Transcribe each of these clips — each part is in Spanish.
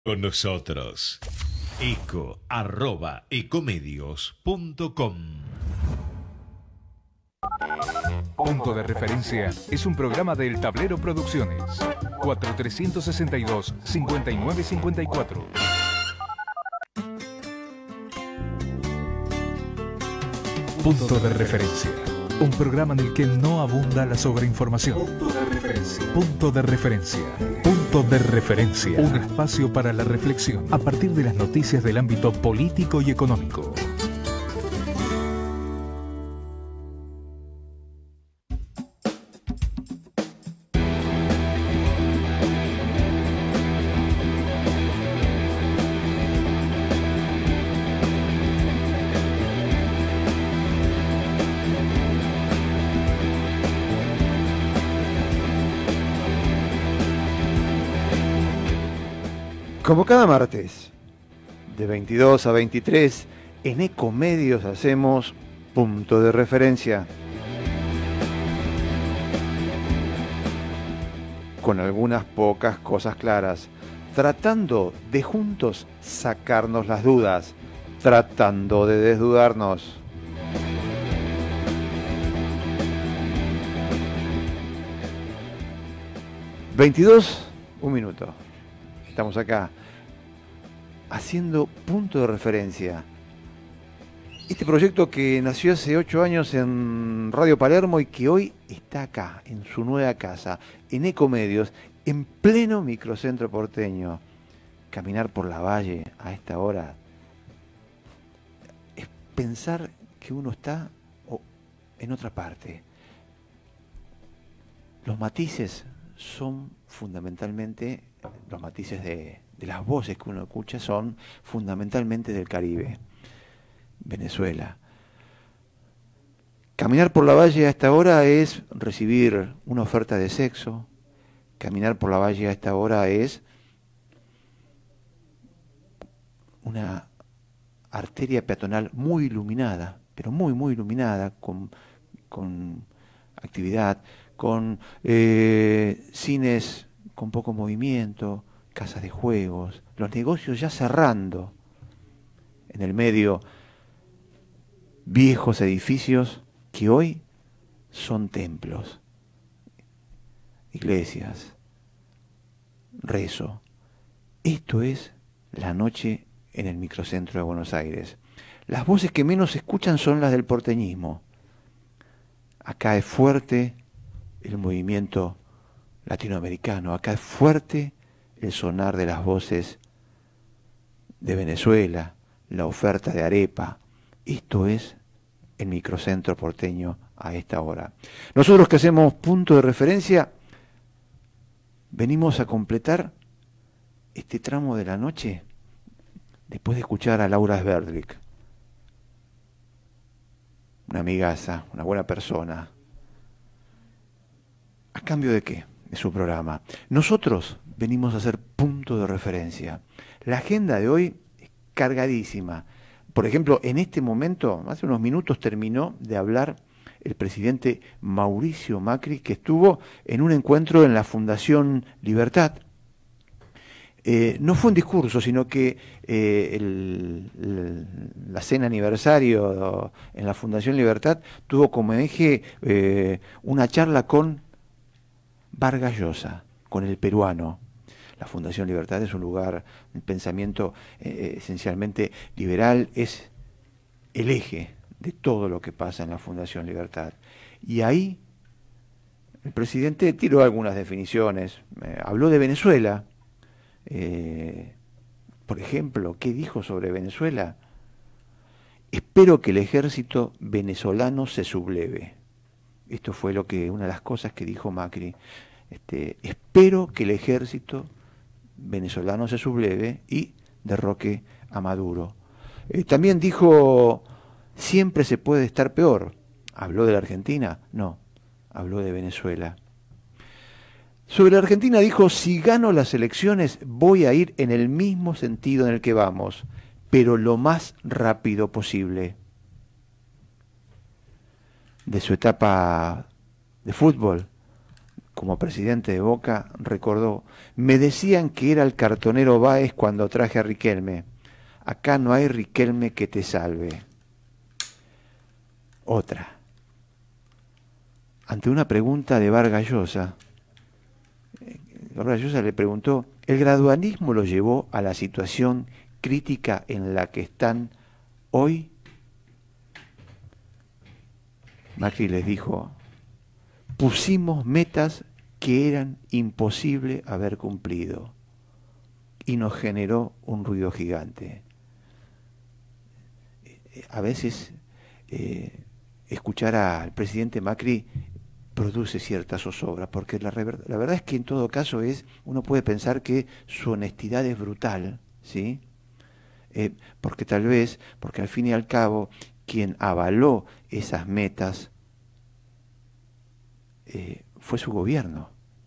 Con nosotros. eco@ecomedios.com. Punto de Referencia es un programa de El Tablero Producciones. 4362-5954. Punto de Referencia. Un programa en el que no abunda la sobreinformación. Punto de Referencia. Punto de Referencia. Punto de Referencia. Un espacio para la reflexión a partir de las noticias del ámbito político y económico. Como cada martes, de 22 a 23, en Ecomedios hacemos Punto de Referencia. Con algunas pocas cosas claras, tratando de juntos sacarnos las dudas, tratando de desdudarnos. Un minuto. Estamos acá haciendo Punto de Referencia. Este proyecto que nació hace 8 años en Radio Palermo y que hoy está acá, en su nueva casa, en Ecomedios, en pleno microcentro porteño. Caminar por la Valle a esta hora es pensar que uno está en otra parte. Los matices son fundamentalmente, los matices de las voces que uno escucha son fundamentalmente del Caribe, Venezuela. Caminar por la Valle a esta hora es recibir una oferta de sexo. Caminar por la Valle a esta hora es una arteria peatonal muy iluminada, pero muy, muy iluminada, con actividad, con cines con poco movimiento, casas de juegos, los negocios ya cerrando. En el medio, viejos edificios que hoy son templos, iglesias, rezo. Esto es la noche en el microcentro de Buenos Aires. Las voces que menos se escuchan son las del porteñismo. Acá es fuerte el movimiento latinoamericano, acá es fuerte el sonar de las voces de Venezuela, la oferta de arepa. Esto es el microcentro porteño a esta hora. Nosotros que hacemos Punto de Referencia, venimos a completar este tramo de la noche después de escuchar a Laura Sverdlik, una amigaza, una buena persona. ¿A cambio de qué? De su programa. Nosotros venimos a hacer Punto de Referencia. La agenda de hoy es cargadísima. Por ejemplo, en este momento, hace unos minutos terminó de hablar el presidente Mauricio Macri, que estuvo en un encuentro en la Fundación Libertad. No fue un discurso, sino que la cena aniversario en la Fundación Libertad tuvo como eje una charla con Vargas Llosa, con el peruano. La Fundación Libertad es un lugar, un pensamiento esencialmente liberal, es el eje de todo lo que pasa en la Fundación Libertad. Y ahí el presidente tiró algunas definiciones, habló de Venezuela. Por ejemplo, ¿qué dijo sobre Venezuela? Espero que el ejército venezolano se subleve. Esto fue una de las cosas que dijo Macri. Espero que el ejército venezolano se subleve y derroque a Maduro. También dijo, siempre se puede estar peor. ¿Habló de la Argentina? No, habló de Venezuela. Sobre la Argentina dijo, si gano las elecciones voy a ir en el mismo sentido en el que vamos, pero lo más rápido posible. De su etapa de fútbol, como presidente de Boca, recordó: me decían que era el cartonero Báez cuando traje a Riquelme. Acá no hay Riquelme que te salve. Otra. Ante una pregunta de Vargas Llosa le preguntó: ¿el gradualismo lo llevó a la situación crítica en la que están hoy? Macri les dijo: pusimos metas que eran imposible haber cumplido y nos generó un ruido gigante. A veces escuchar al presidente Macri produce cierta zozobra, porque la verdad es que en todo caso uno puede pensar que su honestidad es brutal, ¿sí? Porque al fin y al cabo, quien avaló esas metas fue su gobierno.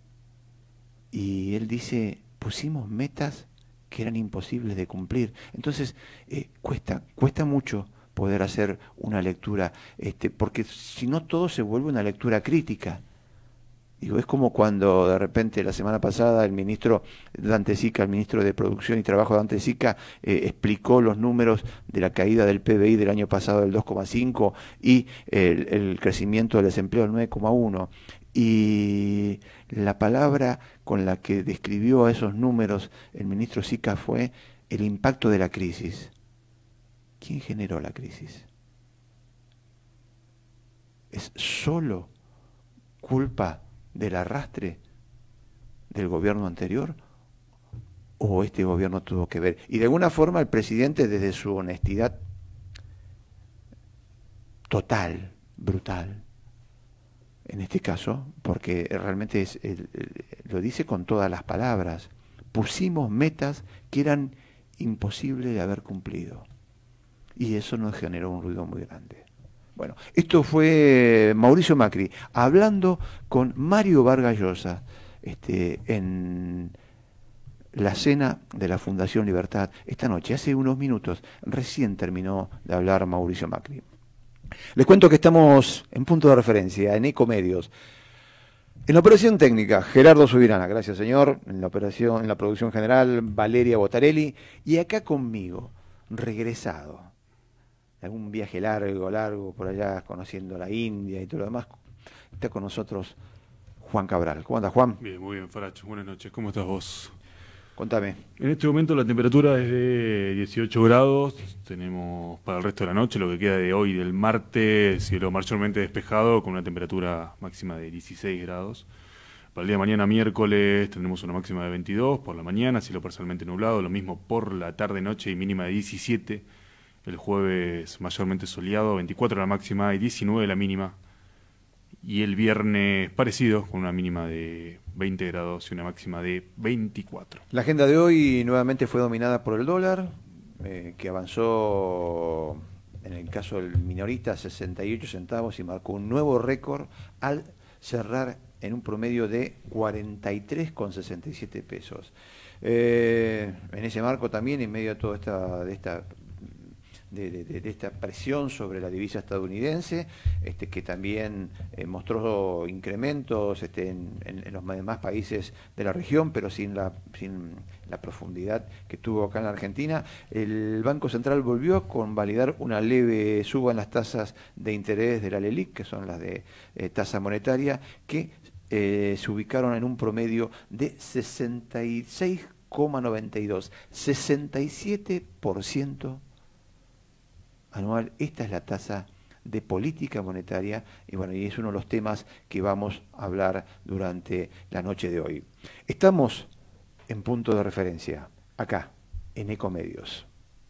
Y él dice: pusimos metas que eran imposibles de cumplir. Entonces, cuesta mucho poder hacer una lectura, porque si no todo se vuelve una lectura crítica. Digo, es como cuando de repente la semana pasada el ministro Dante Sica, el ministro de Producción y Trabajo Dante Sica, explicó los números de la caída del PBI del año pasado del 2,5 y el crecimiento del desempleo del 9,1. Y la palabra con la que describió a esos números el ministro Sica fue el impacto de la crisis. ¿Quién generó la crisis? ¿Es solo culpa del arrastre del gobierno anterior? ¿O este gobierno tuvo que ver? Y de alguna forma el presidente, desde su honestidad total, brutal, en este caso, porque realmente lo dice con todas las palabras: pusimos metas que eran imposibles de haber cumplido. Y eso nos generó un ruido muy grande. Bueno, esto fue Mauricio Macri hablando con Mario Vargas Llosa en la cena de la Fundación Libertad esta noche. Hace unos minutos recién terminó de hablar Mauricio Macri. Les cuento que estamos en Punto de Referencia, en Ecomedios. En la operación técnica, Gerardo Subirana, gracias señor. En la producción general, Valeria Botarelli. Y acá conmigo, regresado algún viaje largo por allá, conociendo la India y todo lo demás, está con nosotros Juan Cabral. ¿Cómo andas, Juan? Bien, muy bien, Faracho. Buenas noches. ¿Cómo estás vos? Contame. En este momento la temperatura es de 18 grados. Tenemos para el resto de la noche, lo que queda de hoy, del martes, cielo mayormente despejado, con una temperatura máxima de 16 grados. Para el día de mañana, miércoles, tendremos una máxima de 22 por la mañana, cielo parcialmente nublado. Lo mismo por la tarde-noche y mínima de 17. El jueves mayormente soleado, 24 la máxima y 19 la mínima. Y el viernes parecido, con una mínima de 20 grados y una máxima de 24. La agenda de hoy nuevamente fue dominada por el dólar, que avanzó, en el caso del minorista, 68 centavos y marcó un nuevo récord al cerrar en un promedio de 43,67 pesos. En ese marco también, en medio de toda esta presión sobre la divisa estadounidense, que también mostró incrementos en los demás países de la región, pero sin la profundidad que tuvo acá en la Argentina. El Banco Central volvió a convalidar una leve suba en las tasas de interés de la LELIQ, que son las de tasa monetaria, que se ubicaron en un promedio de 66,92, 67% anual. Esta es la tasa de política monetaria y bueno, y es uno de los temas que vamos a hablar durante la noche de hoy. Estamos en Punto de Referencia, acá, en Ecomedios.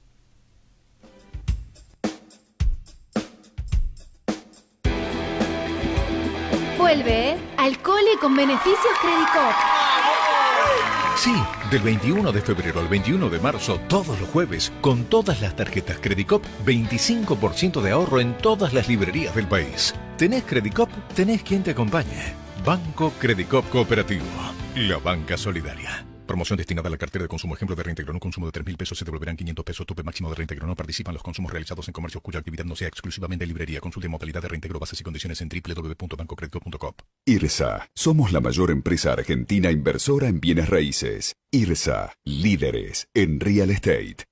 Vuelve al cole con beneficios Credicop. Sí, del 21 de febrero al 21 de marzo, todos los jueves, con todas las tarjetas Credicop, 25% de ahorro en todas las librerías del país. ¿Tenés Credicop? Tenés quien te acompañe. Banco Credicop Cooperativo, la banca solidaria. Promoción destinada a la cartera de consumo. Ejemplo de reintegro. Un consumo de 3.000 pesos se devolverán 500 pesos. Tope máximo de reintegro. No participan los consumos realizados en comercios cuya actividad no sea exclusivamente librería. Consulte modalidad de reintegro, bases y condiciones en www.bancocredito.com. IRSA. Somos la mayor empresa argentina inversora en bienes raíces. IRSA. Líderes en real estate.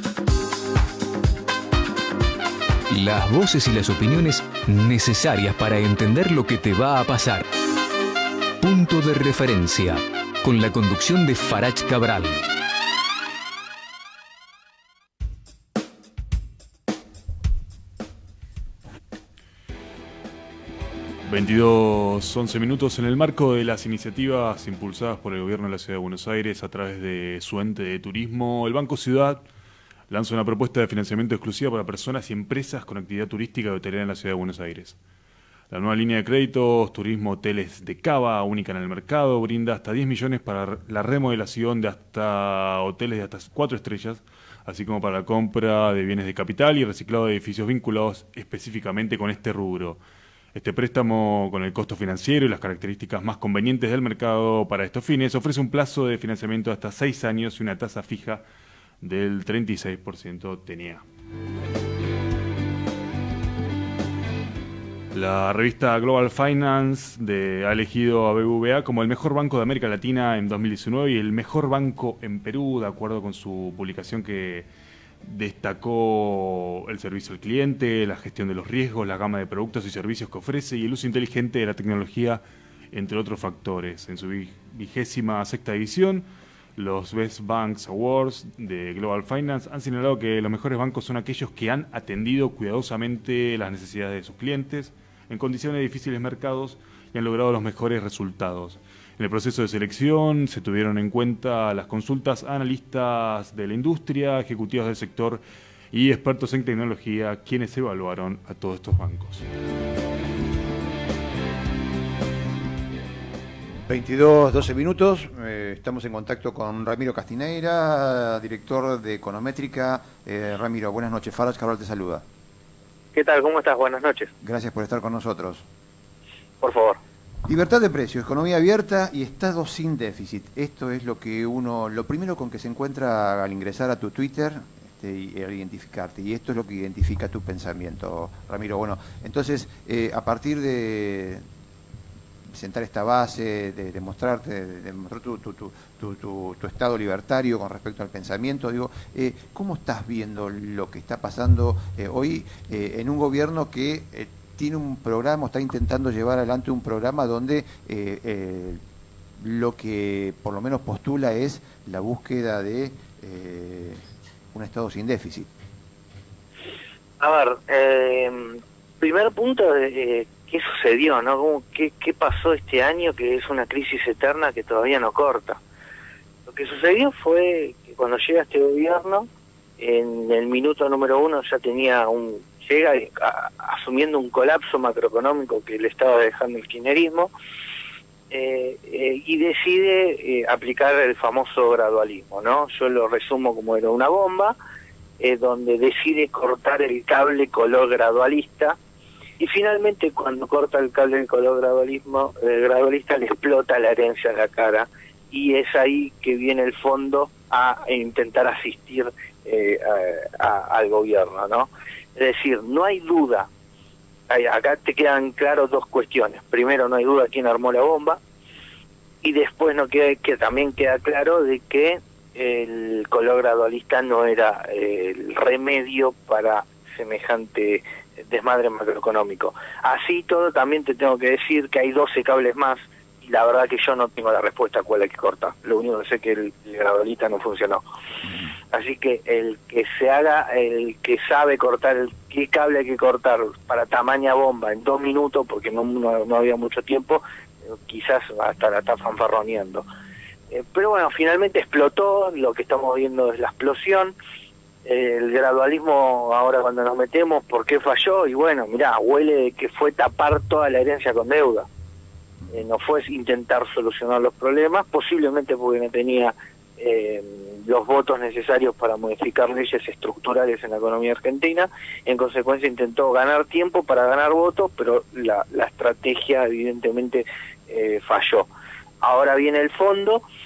Las voces y las opiniones necesarias para entender lo que te va a pasar. Punto de referencia, con la conducción de Farach Cabral. (22:11) en el marco de las iniciativas impulsadas por el gobierno de la Ciudad de Buenos Aires a través de su ente de turismo, el Banco Ciudad lanza una propuesta de financiamiento exclusiva para personas y empresas con actividad turística y hotelería en la Ciudad de Buenos Aires. La nueva línea de créditos, turismo hoteles de Cava, única en el mercado, brinda hasta 10 millones para la remodelación de hasta hoteles de hasta 4 estrellas, así como para la compra de bienes de capital y reciclado de edificios vinculados específicamente con este rubro. Este préstamo, con el costo financiero y las características más convenientes del mercado para estos fines, ofrece un plazo de financiamiento de hasta 6 años y una tasa fija del 36% TNA. La revista Global Finance ha elegido a BBVA como el mejor banco de América Latina en 2019 y el mejor banco en Perú, de acuerdo con su publicación que destacó el servicio al cliente, la gestión de los riesgos, la gama de productos y servicios que ofrece y el uso inteligente de la tecnología, entre otros factores. En su 26ª edición, los Best Banks Awards de Global Finance han señalado que los mejores bancos son aquellos que han atendido cuidadosamente las necesidades de sus clientes en condiciones de difíciles mercados y han logrado los mejores resultados. En el proceso de selección se tuvieron en cuenta las consultas a analistas de la industria, ejecutivos del sector y expertos en tecnología, quienes evaluaron a todos estos bancos. 22:12. Estamos en contacto con Ramiro Castineira, director de Econométrica. Ramiro, buenas noches. Farach Cabral te saluda. ¿Qué tal? ¿Cómo estás? Buenas noches. Gracias por estar con nosotros. Por favor. Libertad de precios, economía abierta y estado sin déficit. Esto es lo primero con que se encuentra al ingresar a tu Twitter y al identificarte. Y esto es lo que identifica tu pensamiento, Ramiro. Bueno, entonces, a partir de sentar esta base, de mostrarte, de mostrar tu estado libertario con respecto al pensamiento, digo, ¿cómo estás viendo lo que está pasando hoy en un gobierno que tiene un programa, está intentando llevar adelante un programa donde lo que por lo menos postula es la búsqueda de un estado sin déficit? A ver, primer punto, ¿qué sucedió, no? ¿Qué pasó este año, que es una crisis eterna que todavía no corta? Lo que sucedió fue que cuando llega este gobierno, en el minuto número 1 ya llega asumiendo un colapso macroeconómico que le estaba dejando el kirchnerismo, y decide aplicar el famoso gradualismo, ¿no? Yo lo resumo como era una bomba, donde decide cortar el cable color gradualista, y finalmente cuando corta el cable de color gradualista le explota la herencia en la cara, y es ahí que viene el fondo a intentar asistir al gobierno, ¿no? Es decir, no hay duda, acá te quedan claros dos cuestiones. Primero, no hay duda quién armó la bomba, y después que también queda claro de que el color gradualista no era el remedio para semejante desmadre macroeconómico. Así todo, también te tengo que decir que hay 12 cables más, y la verdad que yo no tengo la respuesta a cuál hay que cortar. Lo único que sé es que el gradualista no funcionó. Así que el que sabe cortar qué cable hay que cortar para tamaña bomba en 2 minutos, porque no había mucho tiempo, quizás hasta la está fanfarroneando. Pero bueno, finalmente explotó. Lo que estamos viendo es la explosión. El gradualismo, ahora cuando nos metemos, ¿por qué falló? Y bueno, mirá, huele que fue tapar toda la herencia con deuda. No fue intentar solucionar los problemas, posiblemente porque no tenía los votos necesarios para modificar leyes estructurales en la economía argentina. En consecuencia intentó ganar tiempo para ganar votos, pero la estrategia evidentemente falló. Ahora viene el fondo,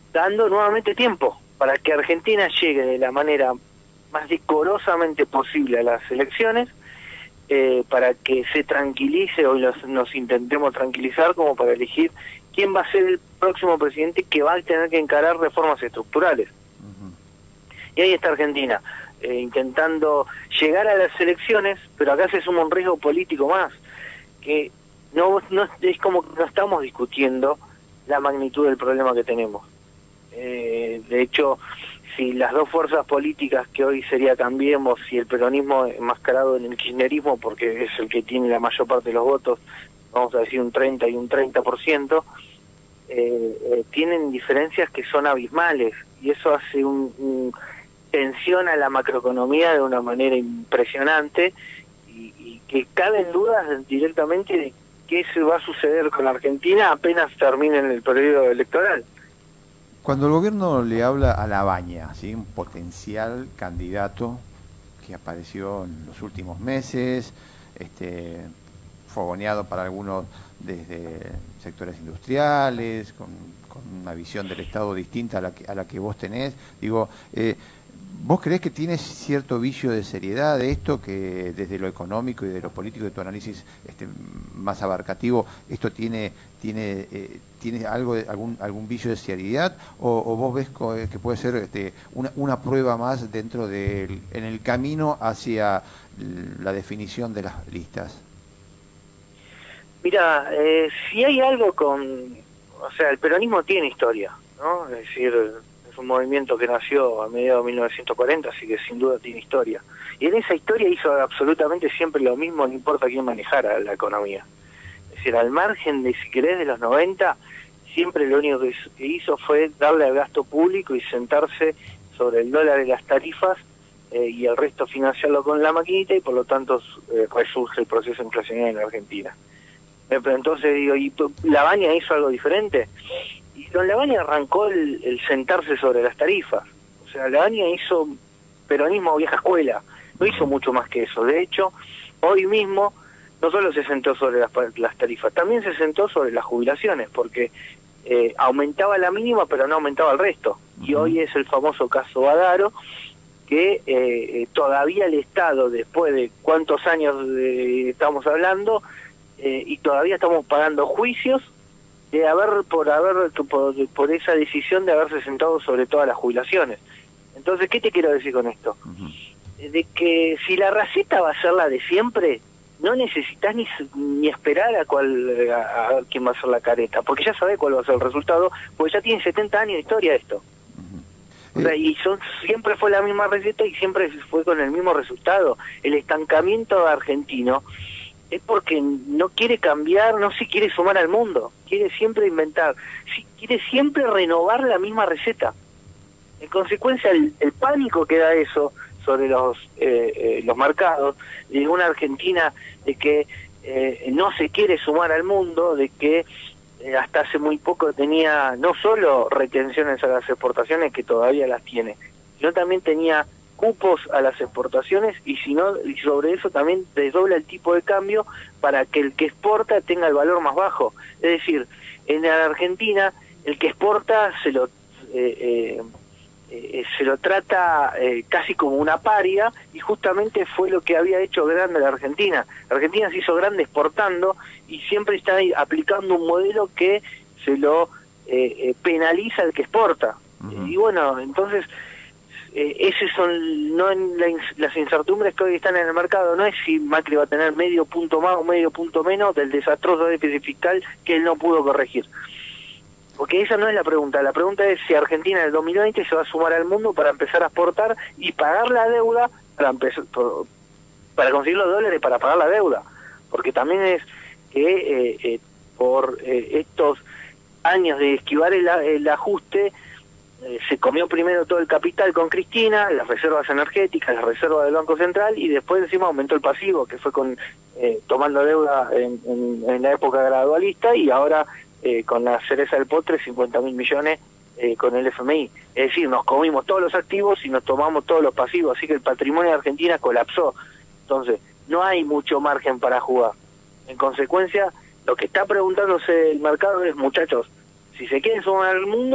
dando nuevamente tiempo para que Argentina llegue de la manera más decorosamente posible a las elecciones, para que se tranquilice o nos intentemos tranquilizar como para elegir quién va a ser el próximo presidente que va a tener que encarar reformas estructurales. Y ahí está Argentina, intentando llegar a las elecciones, pero acá se suma un riesgo político más, que no es como que no estamos discutiendo la magnitud del problema que tenemos. De hecho, si las dos fuerzas políticas que hoy sería Cambiemos y el peronismo enmascarado en el kirchnerismo, porque es el que tiene la mayor parte de los votos, vamos a decir un 30 y un 30%, tienen diferencias que son abismales, y eso hace tensiona la macroeconomía de una manera impresionante, y que caben dudas directamente de qué se va a suceder con Argentina apenas termine el periodo electoral. Cuando el gobierno le habla a Labaña, ¿sí?, un potencial candidato que apareció en los últimos meses, fogoneado para algunos desde sectores industriales, con una visión del Estado distinta a la que vos tenés, digo, ¿vos creés que tiene cierto vicio de seriedad de esto, que desde lo económico y de lo político, de tu análisis más abarcativo, esto tiene algo algún vicio de seriedad, o vos ves que puede ser una prueba más dentro en el camino hacia la definición de las listas? Mira, si hay algo o sea, el peronismo tiene historia, ¿no? Es decir, es un movimiento que nació a mediados de 1940, así que sin duda tiene historia. Y en esa historia hizo absolutamente siempre lo mismo, no importa quién manejara la economía. Es decir, al margen de, si querés, de los 90, siempre lo único que hizo fue darle al gasto público y sentarse sobre el dólar y las tarifas, y el resto financiarlo con la maquinita, y por lo tanto resurge el proceso inflacionario en la Argentina. Pero entonces digo, ¿y Labaña hizo algo diferente? Y don Labaña arrancó el sentarse sobre las tarifas. O sea, Labaña hizo peronismo vieja escuela, no hizo mucho más que eso. De hecho, hoy mismo no solo se sentó sobre las tarifas, también se sentó sobre las jubilaciones, porque aumentaba la mínima pero no aumentaba el resto. Y hoy es el famoso caso Badaro, que todavía el Estado, después de cuántos años estamos hablando, y todavía estamos pagando juicios por esa decisión de haberse sentado sobre todas las jubilaciones. Entonces, ¿qué te quiero decir con esto? De que si la receta va a ser la de siempre, no necesitas ni esperar a quién va a ser la careta, porque ya sabés cuál va a ser el resultado, porque ya tiene 70 años de historia esto. O sea, y siempre fue la misma receta y siempre fue con el mismo resultado. El estancamiento argentino es porque no quiere cambiar, no se quiere sumar al mundo, quiere siempre inventar, quiere siempre renovar la misma receta. En consecuencia, el pánico que da eso sobre los mercados, de una Argentina de que no se quiere sumar al mundo, de que hasta hace muy poco tenía no solo retenciones a las exportaciones, que todavía las tiene, sino también tenía cupos a las exportaciones, y sobre eso también desdobla el tipo de cambio para que el que exporta tenga el valor más bajo. Es decir, en la Argentina el que exporta se lo trata casi como una paria, y justamente fue lo que había hecho grande la Argentina. La Argentina se hizo grande exportando y siempre está aplicando un modelo que se lo penaliza al que exporta. Y bueno, entonces esas son las incertidumbres que hoy están en el mercado. No es si Macri va a tener medio punto más o medio punto menos del desastroso déficit fiscal que él no pudo corregir. Porque esa no es la pregunta es si Argentina en el 2020 se va a sumar al mundo para empezar a exportar y pagar la deuda, para conseguir los dólares para pagar la deuda. Porque también es que por estos años de esquivar el ajuste, se comió primero todo el capital con Cristina, las reservas energéticas, las reservas del Banco Central, y después encima aumentó el pasivo, que fue tomando deuda en la época gradualista, y ahora con la cereza del postre, 50.000 millones con el FMI. Es decir, nos comimos todos los activos y nos tomamos todos los pasivos, así que el patrimonio de Argentina colapsó. Entonces, no hay mucho margen para jugar. En consecuencia, lo que está preguntándose el mercado es, muchachos, si se quieren sumar al mundo,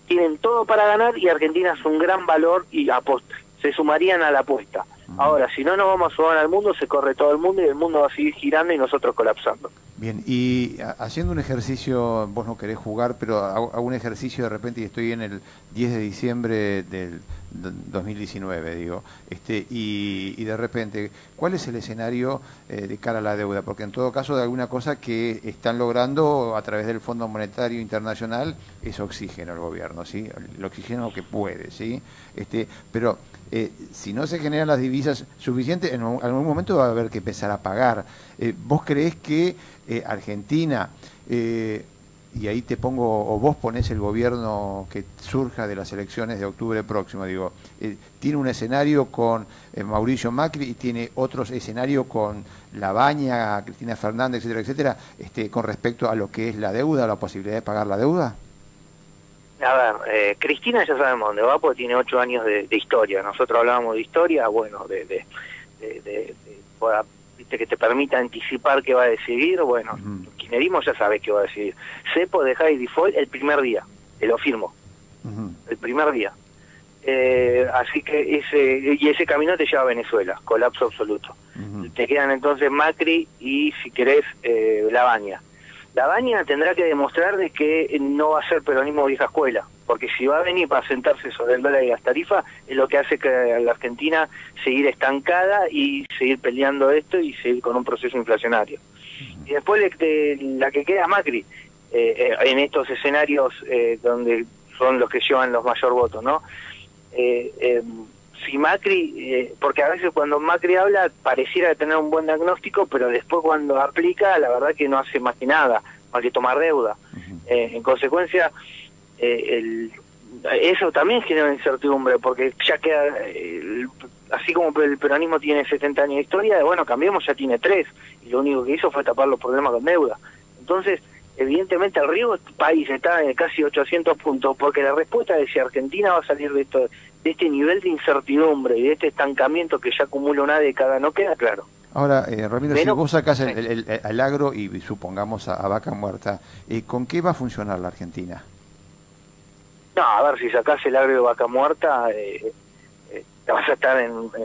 tienen todo para ganar y Argentina es un gran valor y se sumarían a la apuesta. Ahora, si no nos vamos a sumar al mundo, se corre todo el mundo y el mundo va a seguir girando y nosotros colapsando. Bien, y haciendo un ejercicio, vos no querés jugar, pero hago un ejercicio de repente y estoy en el 10 de diciembre del 2019, digo, y de repente, ¿cuál es el escenario de cara a la deuda? Porque en todo caso de alguna cosa que están logrando a través del Fondo Monetario Internacional es oxígeno el gobierno, ¿sí? El oxígeno que puede, ¿sí? Pero si no se generan las divisas suficientes, en algún momento va a haber que empezar a pagar. ¿Vos creés que Argentina, y ahí te pongo, o vos ponés el gobierno que surja de las elecciones de octubre próximo, digo, tiene un escenario con Mauricio Macri y tiene otros escenarios con Labaña, Cristina Fernández, etcétera, etcétera, con respecto a lo que es la deuda, la posibilidad de pagar la deuda? A ver, Cristina ya sabemos dónde va porque tiene 8 años de historia. Nosotros hablábamos de historia, bueno, viste, que te permita anticipar qué va a decidir. Bueno, el kirchnerismo ya sabe qué va a decidir. Cepo de high default el primer día, te lo firmo, el primer día. Así que ese camino te lleva a Venezuela, colapso absoluto. Te quedan entonces Macri y, si querés, Labaña. Labaña tendrá que demostrar de que no va a ser peronismo vieja escuela, porque si va a venir para sentarse sobre el dólar y las tarifas, es lo que hace que la Argentina seguir estancada y seguir peleando esto y seguir con un proceso inflacionario. Y después la que queda Macri, en estos escenarios donde son los que llevan los mayor votos, ¿no? Si Macri, porque a veces cuando Macri habla pareciera tener un buen diagnóstico, pero después cuando aplica, la verdad que no hace más que nada, más que tomar deuda. En consecuencia, eso también genera incertidumbre, porque ya queda, así como el peronismo tiene 70 años de historia, bueno, Cambiemos ya tiene 3, y lo único que hizo fue tapar los problemas con deuda. Entonces, evidentemente el riesgo del país está en casi 800 puntos, porque la respuesta de si Argentina va a salir de este nivel de incertidumbre y de este estancamiento que ya acumula una década no queda claro. Ahora, Ramiro, si vos sacás el agro y supongamos a vaca muerta, ¿con qué va a funcionar la Argentina? No, a ver, si sacás el agro de vaca muerta, vas a estar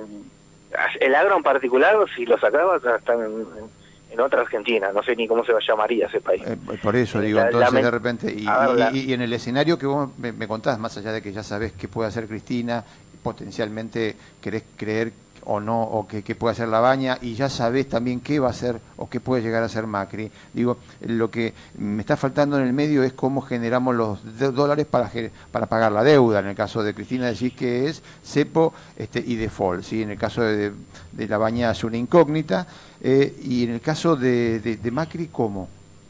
el agro en particular, si lo sacás vas a estar en otra Argentina, no sé ni cómo se llamaría ese país. Por eso digo, entonces de repente, y en el escenario que vos me contás, más allá de que ya sabés qué puede hacer Cristina, potencialmente querés creer o no, o que puede hacer Labaña, y ya sabés también qué va a hacer o qué puede llegar a hacer Macri. Digo, lo que me está faltando en el medio es cómo generamos los dólares para pagar la deuda. En el caso de Cristina decís que es cepo y default, ¿sí? En el caso de Labaña es una incógnita, y en el caso de Macri, ¿cómo?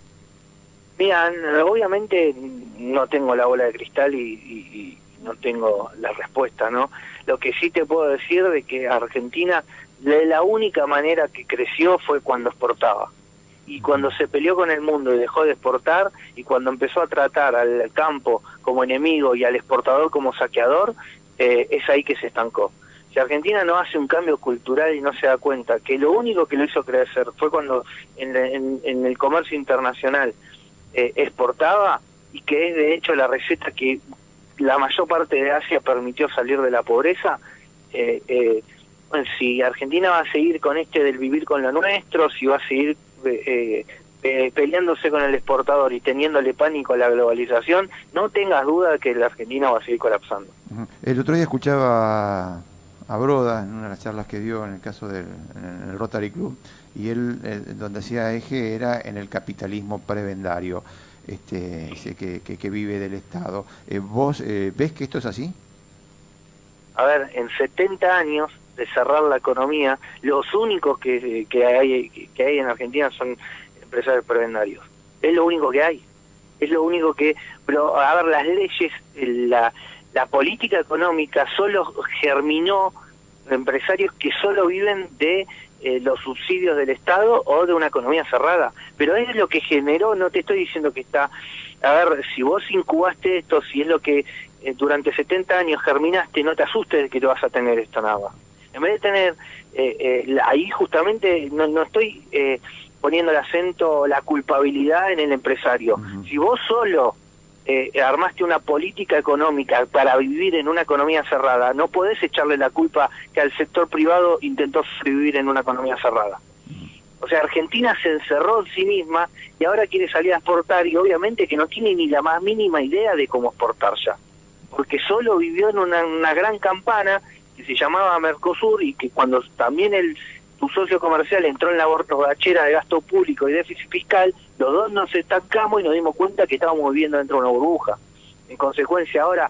Mira, obviamente no tengo la bola de cristal y no tengo la respuesta, ¿no? Lo que sí te puedo decir de que Argentina, de la única manera que creció fue cuando exportaba. Y cuando se peleó con el mundo y dejó de exportar, y cuando empezó a tratar al campo como enemigo y al exportador como saqueador, es ahí que se estancó. Si Argentina no hace un cambio cultural y no se da cuenta que lo único que lo hizo crecer fue cuando en el comercio internacional exportaba, y que es de hecho la receta que la mayor parte de Asia permitió salir de la pobreza, bueno, si Argentina va a seguir con del vivir con lo nuestro, si va a seguir peleándose con el exportador y teniéndole pánico a la globalización, no tengas duda que la Argentina va a seguir colapsando. El otro día escuchaba a Broda en una de las charlas que dio en el caso en el Rotary Club, y él donde hacía eje era en el capitalismo prebendario. Dice que vive del Estado. ¿Vos ves que esto es así? A ver, en 70 años de cerrar la economía, los únicos que hay en Argentina son empresarios prebendarios. Es lo único que hay. Es lo único que... Pero, a ver, las leyes, la política económica solo germinó empresarios que solo viven de los subsidios del Estado o de una economía cerrada, pero es lo que generó. No te estoy diciendo que está, a ver, si vos incubaste esto, si es lo que durante 70 años germinaste, no te asustes de que te vas a tener esto nada. En vez de tener, ahí justamente no estoy poniendo el acento, la culpabilidad en el empresario. Si vos solo armaste una política económica para vivir en una economía cerrada, no podés echarle la culpa que al sector privado intentó sobrevivir en una economía cerrada. O sea, Argentina se encerró en sí misma y ahora quiere salir a exportar, y obviamente que no tiene ni la más mínima idea de cómo exportar ya, porque solo vivió en una gran campana que se llamaba Mercosur, y que cuando también tu socio comercial entró en la borrachera de gasto público y déficit fiscal, los dos nos estancamos y nos dimos cuenta que estábamos viviendo dentro de una burbuja. En consecuencia, ahora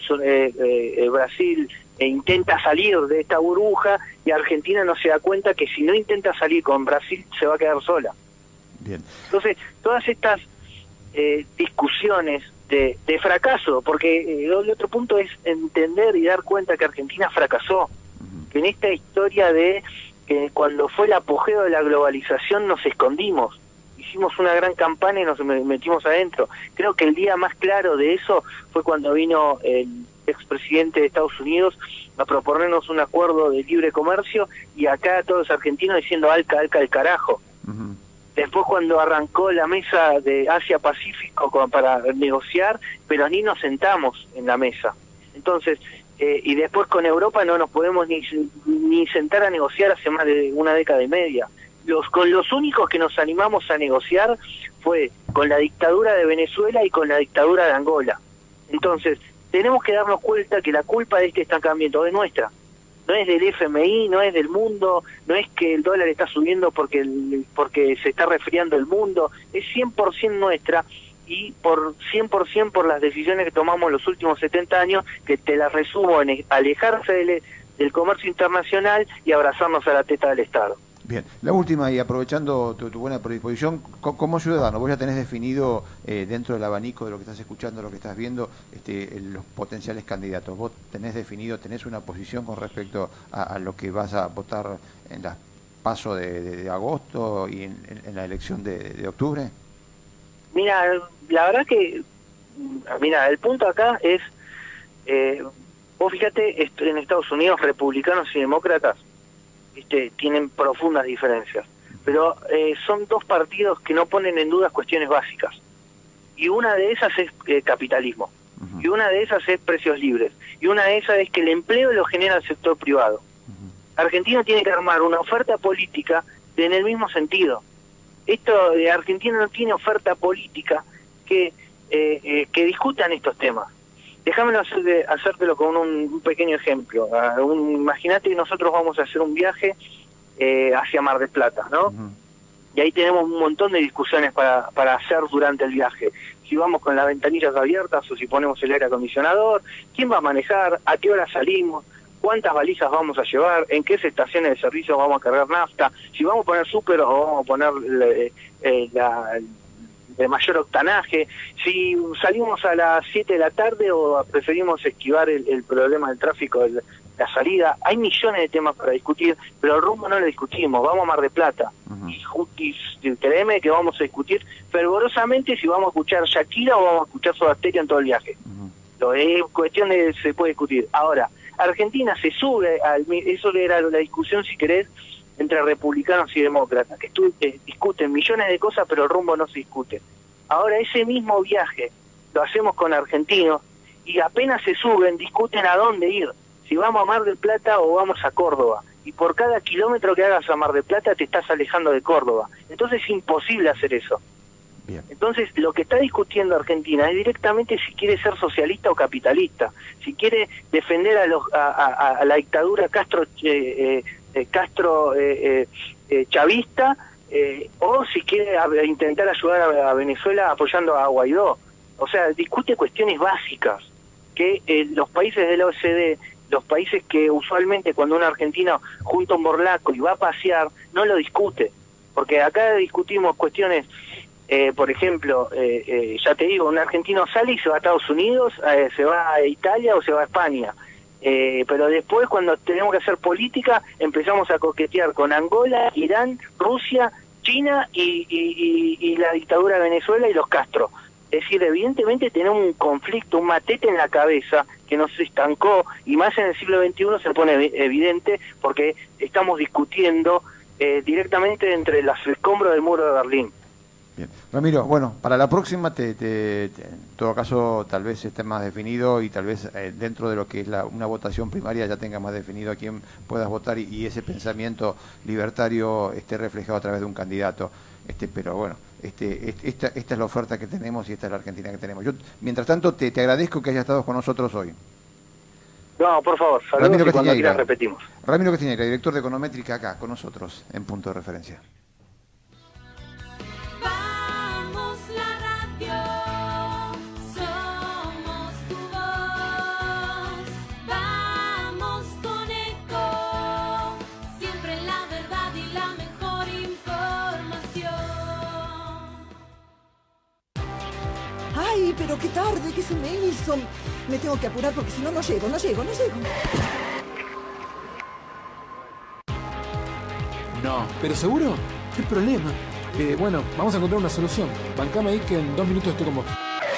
Brasil intenta salir de esta burbuja, y Argentina no se da cuenta que si no intenta salir con Brasil se va a quedar sola. Bien. Entonces, todas estas discusiones de fracaso, porque el otro punto es entender y dar cuenta que Argentina fracasó, que en esta historia de que cuando fue el apogeo de la globalización nos escondimos, hicimos una gran campaña y nos metimos adentro. Creo que el día más claro de eso fue cuando vino el expresidente de Estados Unidos a proponernos un acuerdo de libre comercio, y acá todos los argentinos diciendo alca el carajo. Después cuando arrancó la mesa de Asia-Pacífico para negociar, pero ni nos sentamos en la mesa. Entonces, y después con Europa no nos podemos ni sentar a negociar hace más de una década y media. Con los únicos que nos animamos a negociar fue con la dictadura de Venezuela y con la dictadura de Angola. Entonces, tenemos que darnos cuenta que la culpa de este estancamiento es nuestra. No es del FMI, no es del mundo, no es que el dólar está subiendo porque se está resfriando el mundo, es 100% nuestra, y por 100% por las decisiones que tomamos los últimos 70 años, que te las resumo en alejarse del comercio internacional y abrazarnos a la teta del Estado. Bien, la última, y aprovechando tu buena predisposición, como ciudadano, vos ya tenés definido dentro del abanico de lo que estás escuchando, lo que estás viendo, los potenciales candidatos. Vos tenés una posición con respecto a lo que vas a votar en las PASO de agosto y en la elección de octubre. Mira, la verdad que, el punto acá es, vos fíjate, en Estados Unidos republicanos y demócratas tienen profundas diferencias, pero son dos partidos que no ponen en duda cuestiones básicas, y una de esas es capitalismo, y una de esas es precios libres, y una de esas es que el empleo lo genera el sector privado. Argentina tiene que armar una oferta política en el mismo sentido. Argentina no tiene oferta política que discutan estos temas. Déjamelo hacértelo con un pequeño ejemplo. Imagínate que nosotros vamos a hacer un viaje hacia Mar del Plata, ¿no? Y ahí tenemos un montón de discusiones para hacer durante el viaje. Si vamos con las ventanillas abiertas o si ponemos el aire acondicionador, quién va a manejar, a qué hora salimos, cuántas valijas vamos a llevar, en qué estaciones de servicio vamos a cargar nafta, si vamos a poner súper o vamos a poner de mayor octanaje, si salimos a las 7 de la tarde o preferimos esquivar el problema del tráfico de la salida. Hay millones de temas para discutir, pero el rumbo no lo discutimos. Vamos a Mar del Plata y créeme que vamos a discutir fervorosamente si vamos a escuchar Shakira o vamos a escuchar Soda Stereo en todo el viaje. Es cuestión de se puede discutir. Ahora, Argentina se sube eso era la discusión, si querés, entre republicanos y demócratas, que discuten millones de cosas, pero el rumbo no se discute. Ahora ese mismo viaje lo hacemos con argentinos, y apenas se suben, discuten a dónde ir, si vamos a Mar del Plata o vamos a Córdoba, y por cada kilómetro que hagas a Mar del Plata te estás alejando de Córdoba. Entonces es imposible hacer eso. Bien. Entonces lo que está discutiendo Argentina es directamente si quiere ser socialista o capitalista, si quiere defender a la dictadura chavista, o si quiere intentar ayudar a Venezuela apoyando a Guaidó. O sea, discute cuestiones básicas que los países de la OCDE, los países que usualmente cuando un argentino junta un borlaco y va a pasear, no lo discute, porque acá discutimos cuestiones, por ejemplo, ya te digo, un argentino sale y se va a Estados Unidos, se va a Italia o se va a España. Pero después, cuando tenemos que hacer política, empezamos a coquetear con Angola, Irán, Rusia, China y la dictadura de Venezuela y los Castro. Es decir, evidentemente tenemos un conflicto, un matete en la cabeza que nos estancó, y más en el siglo XXI se pone evidente porque estamos discutiendo directamente entre los escombros del muro de Berlín. Bien. Ramiro, bueno, para la próxima, en todo caso, tal vez esté más definido y tal vez dentro de lo que es una votación primaria ya tenga más definido a quién puedas votar y ese pensamiento libertario esté reflejado a través de un candidato. Pero bueno, esta es la oferta que tenemos y esta es la Argentina que tenemos. Yo, mientras tanto, te agradezco que hayas estado con nosotros hoy. No, por favor, saludos y cuando quieras repetimos. Ramiro Castiñeira, director de Econométrica, acá con nosotros en Punto de Referencia. ¡Ay, pero qué tarde! ¿Qué se me hizo? Me tengo que apurar porque si no, no llego. No. ¿Pero seguro? ¿Qué problema? Bueno, vamos a encontrar una solución. Bancame ahí que en 2 minutos estoy con vos.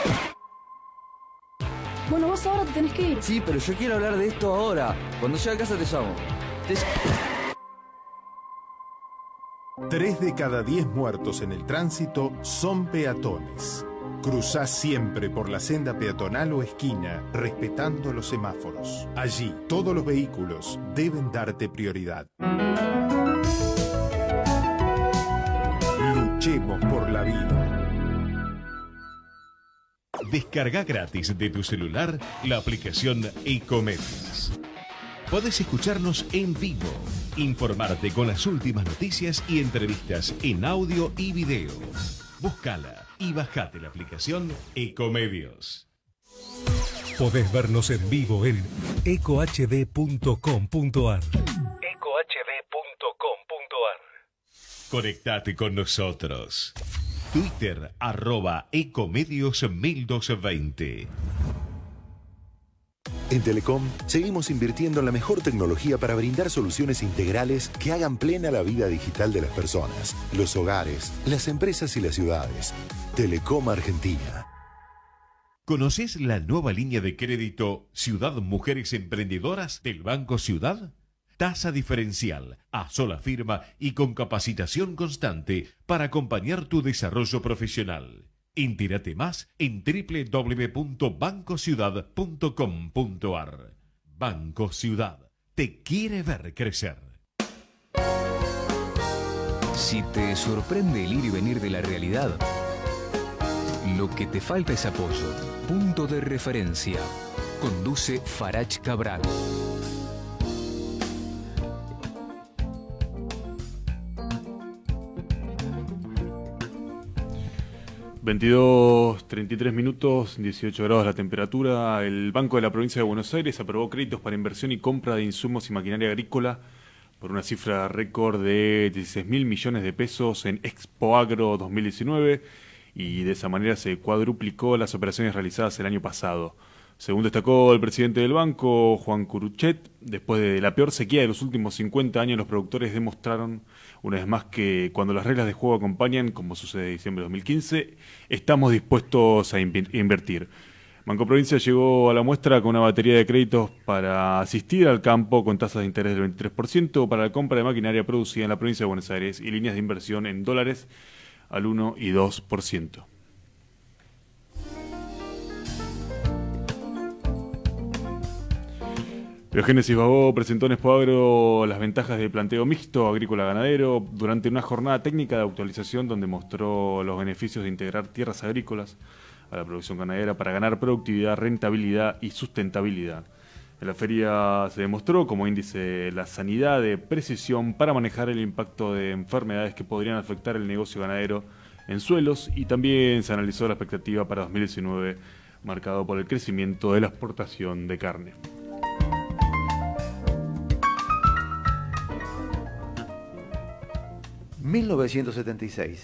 Bueno, vos ahora te tenés que ir. Sí, pero yo quiero hablar de esto ahora. Cuando llegue a casa te llamo. 3 de cada 10 muertos en el tránsito son peatones. Cruzá siempre por la senda peatonal o esquina, respetando los semáforos. Allí, todos los vehículos deben darte prioridad. Luchemos por la vida. Descarga gratis de tu celular la aplicación Ecomedios. Podés escucharnos en vivo, informarte con las últimas noticias y entrevistas en audio y video. Búscala y bajate la aplicación Ecomedios. Podés vernos en vivo en ecohd.com.ar. Conectate con nosotros. Twitter @Ecomedios1220. En Telecom seguimos invirtiendo en la mejor tecnología para brindar soluciones integrales que hagan plena la vida digital de las personas, los hogares, las empresas y las ciudades. Telecom Argentina. ¿Conoces la nueva línea de crédito Ciudad Mujeres Emprendedoras del Banco Ciudad? Tasa diferencial, a sola firma y con capacitación constante para acompañar tu desarrollo profesional. Entérate más en www.bancociudad.com.ar. Banco Ciudad te quiere ver crecer. Si te sorprende el ir y venir de la realidad, lo que te falta es apoyo. Punto de Referencia. Conduce Farach Cabral. ...22:33, 18 grados la temperatura. El Banco de la Provincia de Buenos Aires aprobó créditos para inversión y compra de insumos y maquinaria agrícola por una cifra récord de 16.000 millones de pesos en Expo Agro 2019 y de esa manera se cuadruplicó las operaciones realizadas el año pasado. Según destacó el presidente del banco, Juan Curuchet, después de la peor sequía de los últimos 50 años, los productores demostraron una vez más que cuando las reglas de juego acompañan, como sucede en diciembre de 2015, estamos dispuestos a invertir. Banco Provincia llegó a la muestra con una batería de créditos para asistir al campo con tasas de interés del 23% para la compra de maquinaria producida en la provincia de Buenos Aires y líneas de inversión en dólares al 1 y 2%. Biogénesis Babó presentó en Expo Agro las ventajas del planteo mixto agrícola-ganadero durante una jornada técnica de actualización donde mostró los beneficios de integrar tierras agrícolas a la producción ganadera para ganar productividad, rentabilidad y sustentabilidad. En la feria se demostró como índice la sanidad de precisión para manejar el impacto de enfermedades que podrían afectar el negocio ganadero en suelos y también se analizó la expectativa para 2019 marcado por el crecimiento de la exportación de carne. ...1976...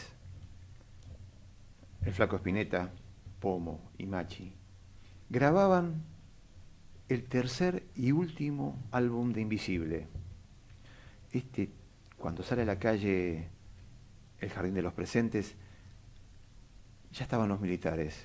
el Flaco Spinetta, Pomo y Machi grababan el tercer y último álbum de Invisible. Cuando sale a la calle El Jardín de los Presentes, ya estaban los militares.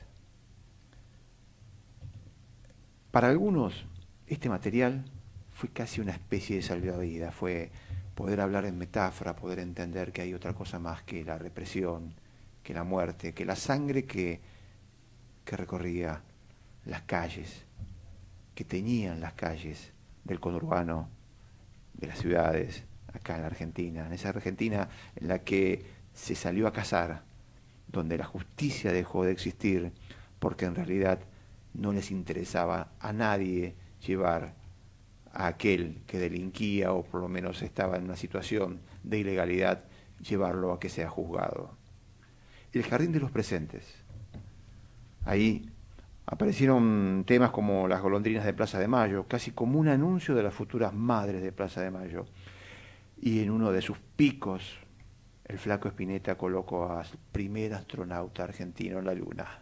Para algunos, este material fue casi una especie de salvavidas, fue poder hablar en metáfora, poder entender que hay otra cosa más que la represión que la muerte, que la sangre que recorría las calles, que teñían las calles del conurbano, de las ciudades, acá en la Argentina, en esa Argentina en la que se salió a cazar, donde la justicia dejó de existir, porque en realidad no les interesaba a nadie llevar a aquel que delinquía o por lo menos estaba en una situación de ilegalidad, llevarlo a que sea juzgado. El Jardín de los Presentes. Ahí aparecieron temas como las golondrinas de Plaza de Mayo, casi como un anuncio de las futuras madres de Plaza de Mayo. Y en uno de sus picos, el Flaco Spinetta colocó al primer astronauta argentino en la Luna,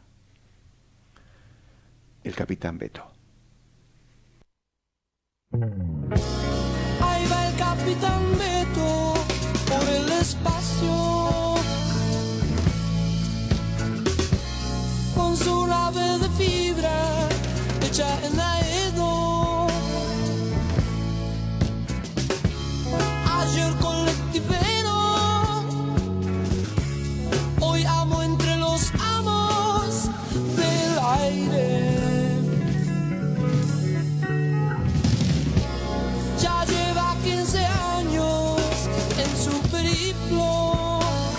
el Capitán Beto. Ahí va el Capitán Beto por el espacio, con su nave de fibra hecha en Aedo. Ayer colectivero, hoy amo entre los amos del aire. Ya lleva 15 años en su periplo.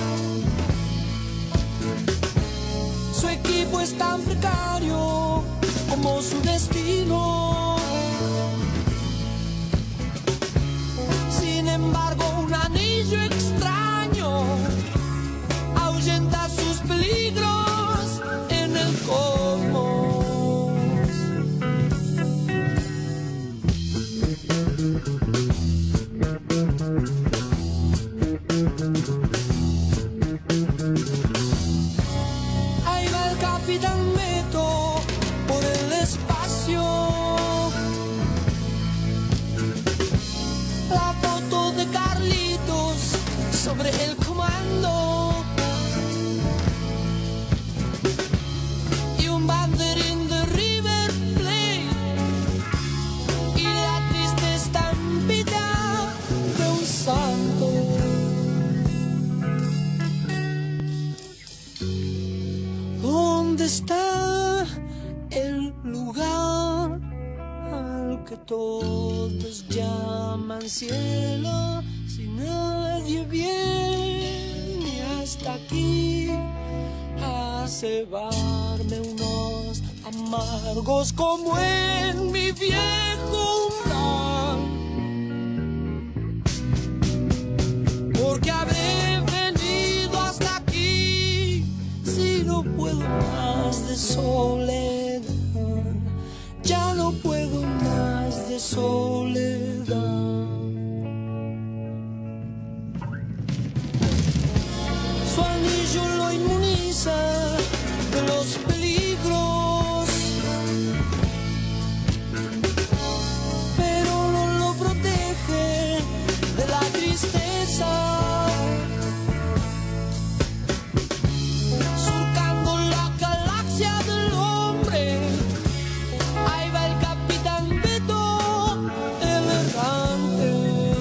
Su equipo es tan precario como su destino. Sin embargo, un anillo extraño ahuyenta sus peligros en el cosmos. Ahí va el Capitán Beto por el espacio. La foto de Carlitos sobre el comando y un banderín de River Plate y la triste estampita de un santo. ¿Dónde está el lugar al que todos llaman cielo? Si nadie viene hasta aquí a cebarme unos amargos como en mi viejo umbral, porque habré venido hasta aquí si no puedo más de soledad, ya no puedo más de soledad. Su anillo lo inmuniza de los peligros, pero no lo protege de la tristeza. Surcando la galaxia del hombre, ahí va el Capitán Beto, el errante.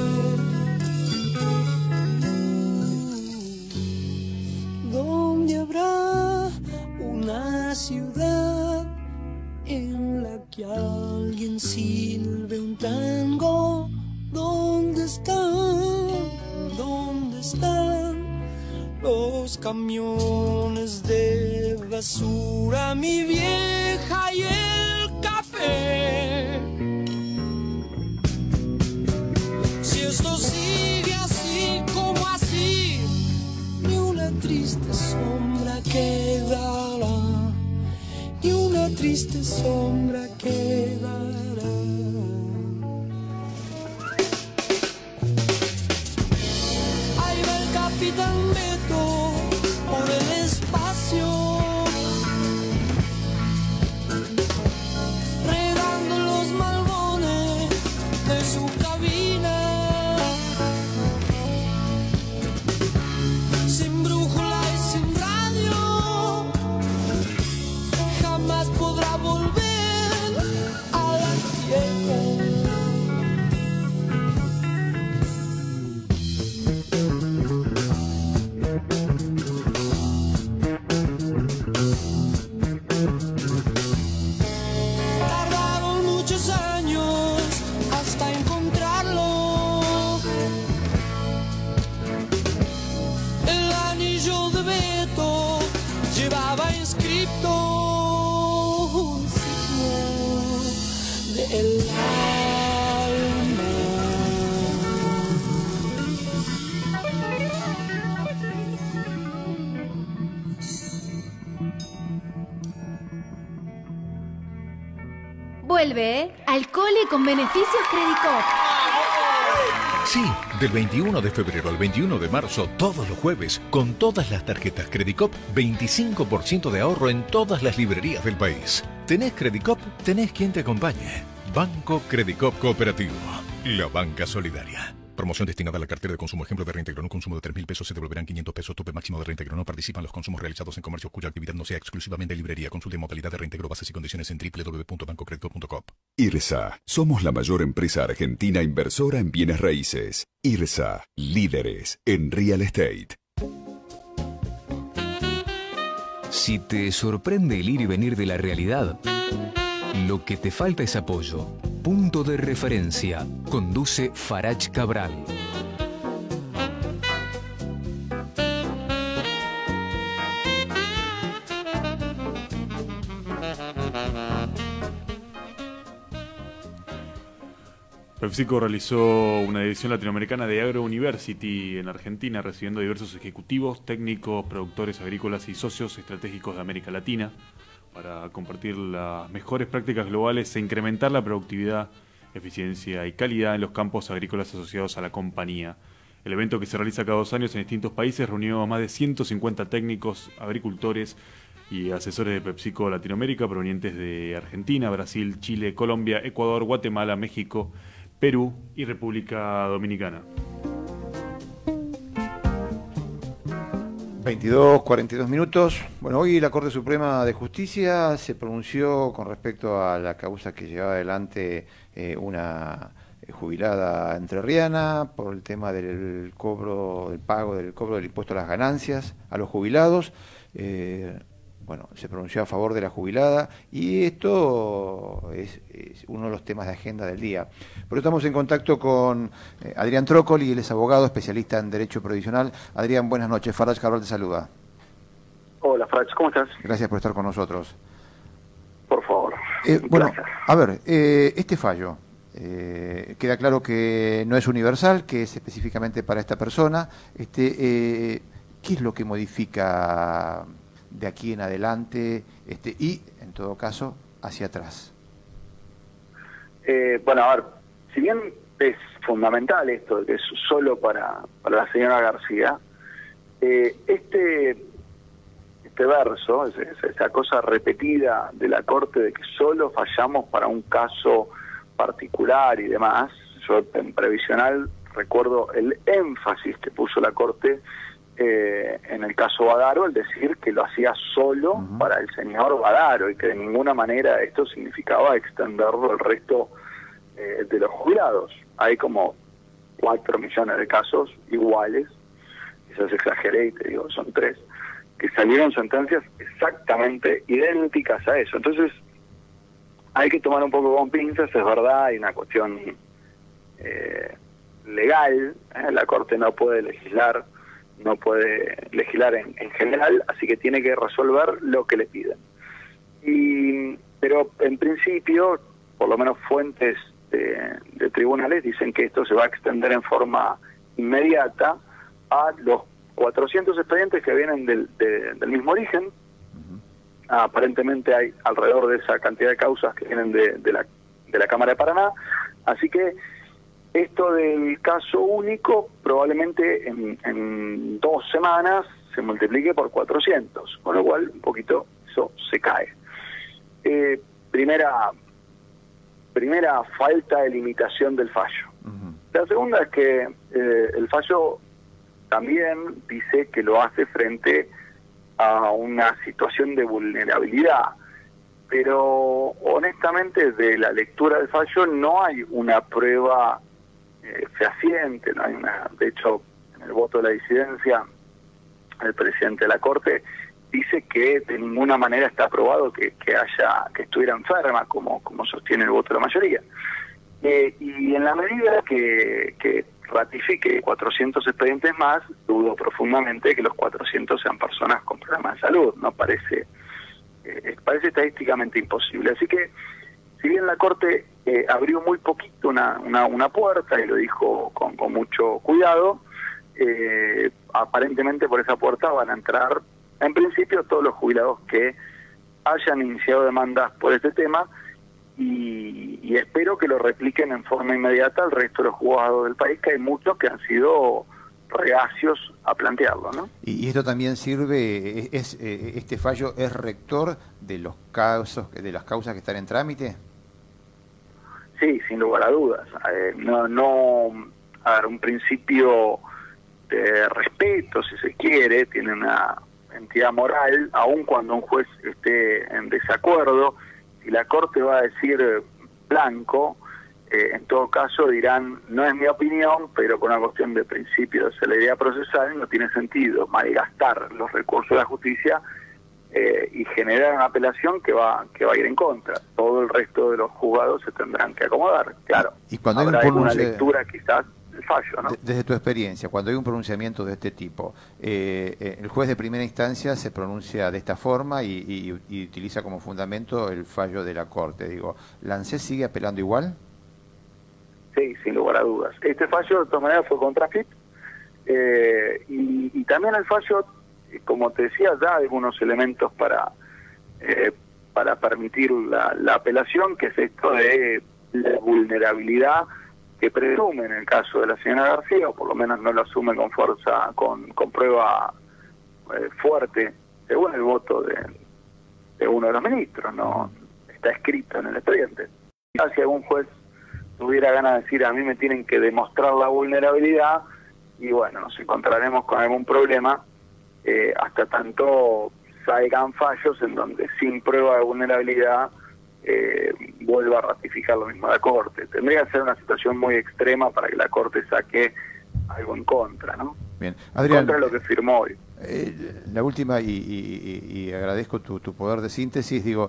¿Dónde habrá una ciudad en la que alguien silbe un tango? ¿Dónde están los camiones de basura, mi vieja y el café? Si esto sigue así como así, ni una triste sombra quedará, ni una triste sombra quedará. Ahí va el Capitán Beto por el espacio, regando Vuelve al cole con beneficios Credicop. Sí, del 21 de febrero al 21 de marzo, todos los jueves, con todas las tarjetas Credicop, 25% de ahorro en todas las librerías del país. ¿Tenés Credicop? Tenés quien te acompañe. Banco Credicop Cooperativo. La banca solidaria. Promoción destinada a la cartera de consumo. Ejemplo de reintegro. Un consumo de 3.000 pesos se devolverán 500 pesos. Tope máximo de reintegro. No participan los consumos realizados en comercios cuya actividad no sea exclusivamente librería. Consulte modalidad de reintegro, bases y condiciones en www.bancocredicop.com. IRSA. Somos la mayor empresa argentina inversora en bienes raíces. IRSA. Líderes en real estate. Si te sorprende el ir y venir de la realidad, lo que te falta es apoyo. Punto de referencia. Conduce Farach Cabral. PepsiCo realizó una edición latinoamericana de Agro University en Argentina, recibiendo a diversos ejecutivos, técnicos, productores agrícolas y socios estratégicos de América Latina, para compartir las mejores prácticas globales e incrementar la productividad, eficiencia y calidad en los campos agrícolas asociados a la compañía. El evento, que se realiza cada 2 años en distintos países, reunió a más de 150 técnicos, agricultores y asesores de PepsiCo Latinoamérica provenientes de Argentina, Brasil, Chile, Colombia, Ecuador, Guatemala, México, Perú y República Dominicana. 22:42 minutos. Bueno, hoy la Corte Suprema de Justicia se pronunció con respecto a la causa que llevaba adelante una jubilada entrerriana por el tema del cobro, del pago del cobro del impuesto a las ganancias a los jubilados. Bueno, se pronunció a favor de la jubilada y esto es uno de los temas de agenda del día. Por eso estamos en contacto con Adrián Trócoli, él es abogado, especialista en Derecho Previsional. Adrián, buenas noches. Farach Cabral te saluda. Hola, Farach, ¿cómo estás? Gracias por estar con nosotros. Por favor. Bueno, a ver, este fallo, queda claro que no es universal, que es específicamente para esta persona. ¿Qué es lo que modifica de aquí en adelante y, en todo caso, hacia atrás? Bueno, a ver, si bien es fundamental esto, que es solo para la señora García, este verso, esa cosa repetida de la Corte de que solo fallamos para un caso particular y demás, yo en previsional recuerdo el énfasis que puso la Corte en el caso Badaro, el decir que lo hacía solo para el señor Badaro y que de ninguna manera esto significaba extenderlo al resto de los jubilados. Hay como 4 millones de casos iguales, quizás exageré y te digo, son 3, que salieron sentencias exactamente idénticas a eso. Entonces hay que tomar un poco con pinzas, es verdad, hay una cuestión legal, la Corte no puede legislar en general, así que tiene que resolver lo que le piden. Pero en principio, por lo menos fuentes de tribunales dicen que esto se va a extender en forma inmediata a los 400 expedientes que vienen del mismo origen. Aparentemente hay alrededor de esa cantidad de causas que vienen de la Cámara de Paraná, así que esto del caso único probablemente en 2 semanas se multiplique por 400, con lo cual un poquito eso se cae. Primera falta de limitación del fallo. La segunda es que el fallo también dice que lo hace frente a una situación de vulnerabilidad, pero honestamente de la lectura del fallo no hay una prueba fehaciente, no hay una. De hecho, en el voto de la disidencia, el presidente de la Corte dice que de ninguna manera está probado que estuviera enferma, como sostiene el voto de la mayoría. Y en la medida que ratifique 400 expedientes más, dudo profundamente que los 400 sean personas con problemas de salud. No parece estadísticamente imposible. Así que, si bien la Corte abrió muy poquito una puerta y lo dijo con mucho cuidado, aparentemente por esa puerta van a entrar, en principio, todos los jubilados que hayan iniciado demandas por este tema, y espero que lo repliquen en forma inmediata al resto de los juzgados del país, que hay muchos que han sido reacios a plantearlo, ¿no? Y esto también sirve, este fallo es rector de los casos, de las causas que están en trámite. Sí, sin lugar a dudas. A ver, un principio de respeto, si se quiere, tiene una entidad moral, aun cuando un juez esté en desacuerdo, si la Corte va a decir blanco, en todo caso dirán, no es mi opinión, pero con una cuestión de principio de celeridad procesal no tiene sentido malgastar los recursos de la justicia y generar una apelación que va a ir en contra. Todo el resto de los juzgados se tendrán que acomodar, claro. Y cuando habrá hay alguna lectura quizás del fallo, ¿no? Desde tu experiencia, cuando hay un pronunciamiento de este tipo, el juez de primera instancia se pronuncia de esta forma y utiliza como fundamento el fallo de la Corte. Digo, ¿la ANSES sigue apelando igual? Sí, sin lugar a dudas. Este fallo de todas maneras fue contra FIP y también el fallo, como te decía, da algunos elementos para permitir la apelación, que es esto de la vulnerabilidad que presume en el caso de la señora García, o por lo menos no lo asume con fuerza, con prueba fuerte, según el voto de uno de los ministros, no está escrito en el expediente. Si algún juez tuviera ganas de decir, a mí me tienen que demostrar la vulnerabilidad, y bueno, nos encontraremos con algún problema hasta tanto salgan fallos en donde sin prueba de vulnerabilidad vuelva a ratificar lo mismo la Corte. Tendría que ser una situación muy extrema para que la Corte saque algo en contra, ¿no? Bien, Adrián, contra lo que firmó hoy. La última, y agradezco tu poder de síntesis, digo,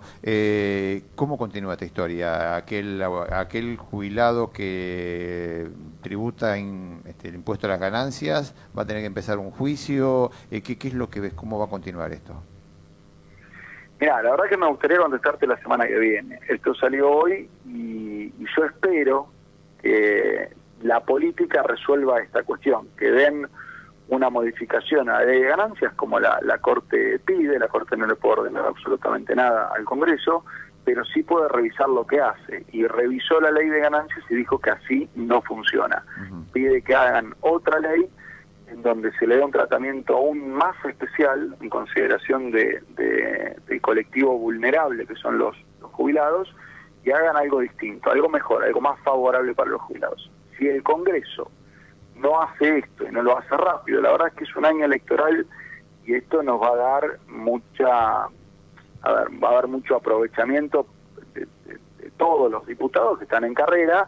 ¿cómo continúa esta historia? Aquel jubilado que tributa el impuesto a las ganancias, ¿va a tener que empezar un juicio? ¿Qué es lo que ves? ¿Cómo va a continuar esto? Mira, la verdad que me gustaría contestarte la semana que viene. Esto salió hoy y yo espero que la política resuelva esta cuestión, que den una modificación a la ley de ganancias como la Corte pide. La Corte no le puede ordenar absolutamente nada al Congreso, pero sí puede revisar lo que hace, y revisó la ley de ganancias y dijo que así no funciona. Pide que hagan otra ley en donde se le dé un tratamiento aún más especial en consideración del colectivo vulnerable que son los jubilados, y hagan algo distinto, algo mejor, algo más favorable para los jubilados. Si el Congreso no hace esto y no lo hace rápido, la verdad es que es un año electoral y esto nos va a dar va a haber mucho aprovechamiento de todos los diputados que están en carrera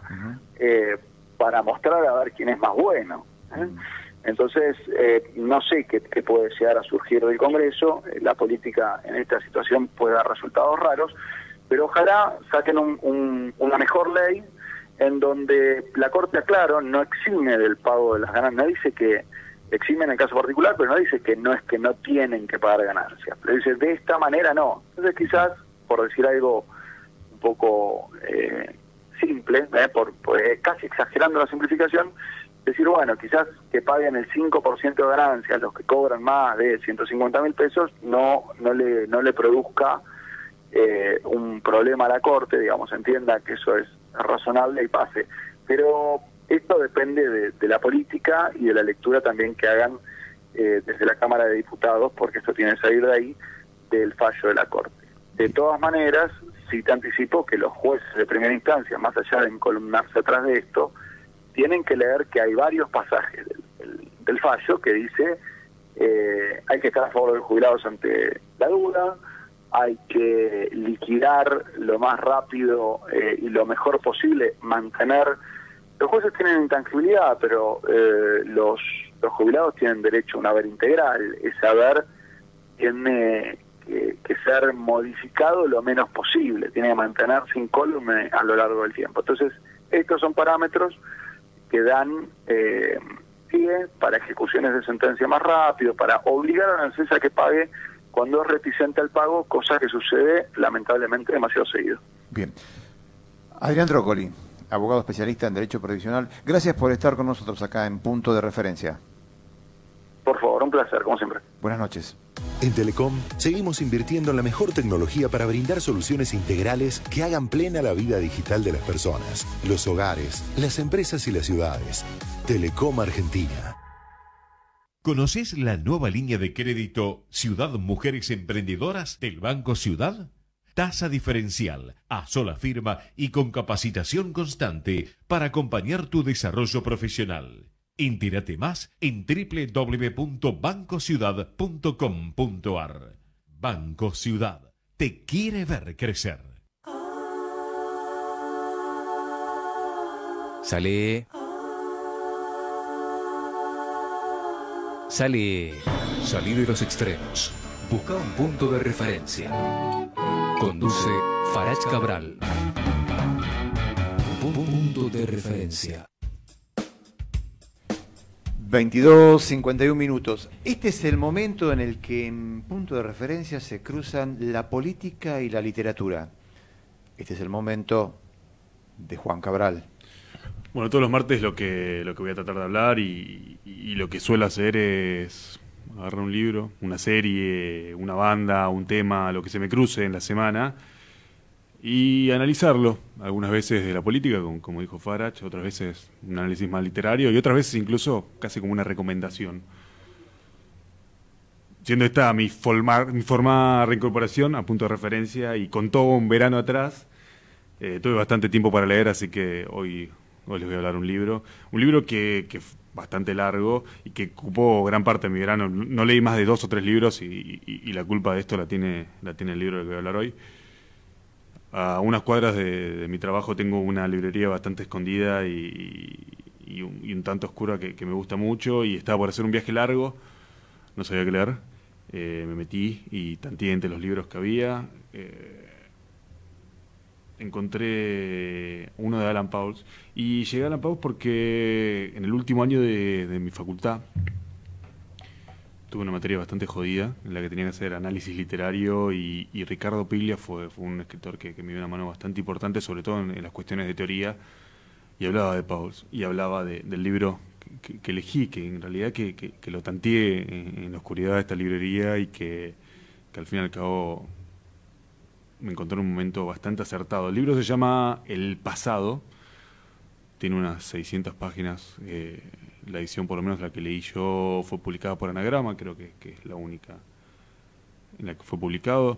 para mostrar a ver quién es más bueno. Entonces, no sé qué puede llegar a surgir del Congreso. La política en esta situación puede dar resultados raros, pero ojalá saquen una mejor ley en donde la Corte, aclaro, no exime del pago de las ganancias. No dice que exime en el caso particular, pero no dice que no es que no tienen que pagar ganancias. Pero dice, de esta manera no. Entonces quizás, por decir algo un poco simple, casi exagerando la simplificación, decir, bueno, quizás que paguen el 5% de ganancias los que cobran más de 150.000 pesos no le produzca un problema a la Corte, digamos, entienda que eso es razonable y pase. Pero esto depende de la política y de la lectura también que hagan desde la Cámara de Diputados, porque esto tiene que salir de ahí, del fallo de la Corte. De todas maneras, sí te anticipo que los jueces de primera instancia, más allá de encolumnarse atrás de esto, tienen que leer que hay varios pasajes del fallo que dice hay que estar a favor de los jubilados ante la duda, hay que liquidar lo más rápido y lo mejor posible, mantener... Los jueces tienen intangibilidad, pero los jubilados tienen derecho a un haber integral. Ese haber tiene que ser modificado lo menos posible, tiene que mantenerse incólume a lo largo del tiempo. Entonces, estos son parámetros que dan pie para ejecuciones de sentencia más rápido, para obligar a la ANSES a que pague cuando es reticente al pago, cosa que sucede lamentablemente demasiado seguido. Bien. Adrián Trócoli, abogado especialista en Derecho Previsional, gracias por estar con nosotros acá en Punto de Referencia. Por favor, un placer, como siempre. Buenas noches. En Telecom seguimos invirtiendo en la mejor tecnología para brindar soluciones integrales que hagan plena la vida digital de las personas, los hogares, las empresas y las ciudades. Telecom Argentina. ¿Conoces la nueva línea de crédito Ciudad Mujeres Emprendedoras del Banco Ciudad? Tasa diferencial, a sola firma y con capacitación constante para acompañar tu desarrollo profesional. Entérate más en www.bancociudad.com.ar. Banco Ciudad te quiere ver crecer. Sale. Sale. Salí de los extremos. Busca un punto de referencia. Conduce Farach Cabral. Punto de referencia. 22:51 minutos. Este es el momento en el que en punto de referencia se cruzan la política y la literatura. Este es el momento de Juan Cabral. Bueno, todos los martes lo que voy a tratar de hablar y lo que suelo hacer es agarrar un libro, una serie, una banda, un tema, lo que se me cruce en la semana y analizarlo. Algunas veces de la política, como dijo Farach, otras veces un análisis más literario y otras veces incluso casi como una recomendación. Siendo esta mi forma reincorporación a punto de referencia y con todo un verano atrás, tuve bastante tiempo para leer, así que hoy les voy a hablar un libro que es bastante largo y que ocupó gran parte de mi verano. No leí más de 2 o 3 libros y la culpa de esto la tiene el libro del que voy a hablar hoy. A unas cuadras de mi trabajo tengo una librería bastante escondida y un tanto oscura que me gusta mucho, y estaba por hacer un viaje largo, no sabía qué leer, me metí y tanteé entre los libros que había. Encontré uno de Alan Pauls y llegué a Alan Pauls porque en el último año de mi facultad tuve una materia bastante jodida en la que tenía que hacer análisis literario y Ricardo Piglia fue un escritor que me dio una mano bastante importante, sobre todo en las cuestiones de teoría, y hablaba de Pauls y hablaba del libro que elegí, que en realidad que lo tanteé en la oscuridad de esta librería y que al fin y al cabo me encontré en un momento bastante acertado. El libro se llama El pasado, tiene unas 600 páginas, la edición, por lo menos la que leí yo, fue publicada por Anagrama, creo que es la única en la que fue publicado.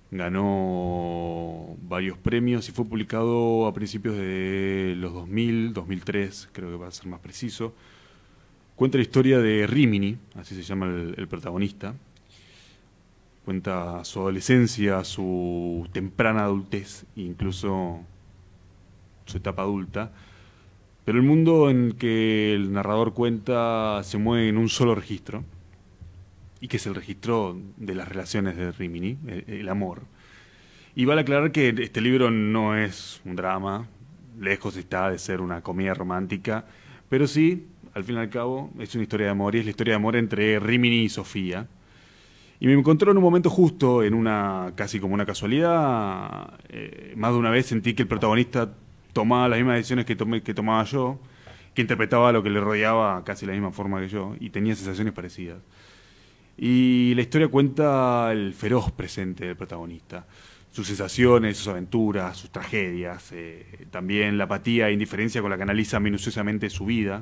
Ganó varios premios y fue publicado a principios de los 2000, 2003, creo que va a ser más preciso. Cuenta la historia de Rimini, así se llama el protagonista. Cuenta su adolescencia, su temprana adultez e incluso su etapa adulta. Pero el mundo en que el narrador cuenta se mueve en un solo registro, y que es el registro de las relaciones de Rimini, el amor. Y vale aclarar que este libro no es un drama, lejos está de ser una comedia romántica, pero sí, al fin y al cabo, es una historia de amor, y es la historia de amor entre Rimini y Sofía. Y me encontró en un momento justo, casi como una casualidad. Más de una vez sentí que el protagonista tomaba las mismas decisiones que tomaba yo, que interpretaba lo que le rodeaba casi de la misma forma que yo, y tenía sensaciones parecidas. Y la historia cuenta el feroz presente del protagonista, sus sensaciones, sus aventuras, sus tragedias, también la apatía e indiferencia con la que analiza minuciosamente su vida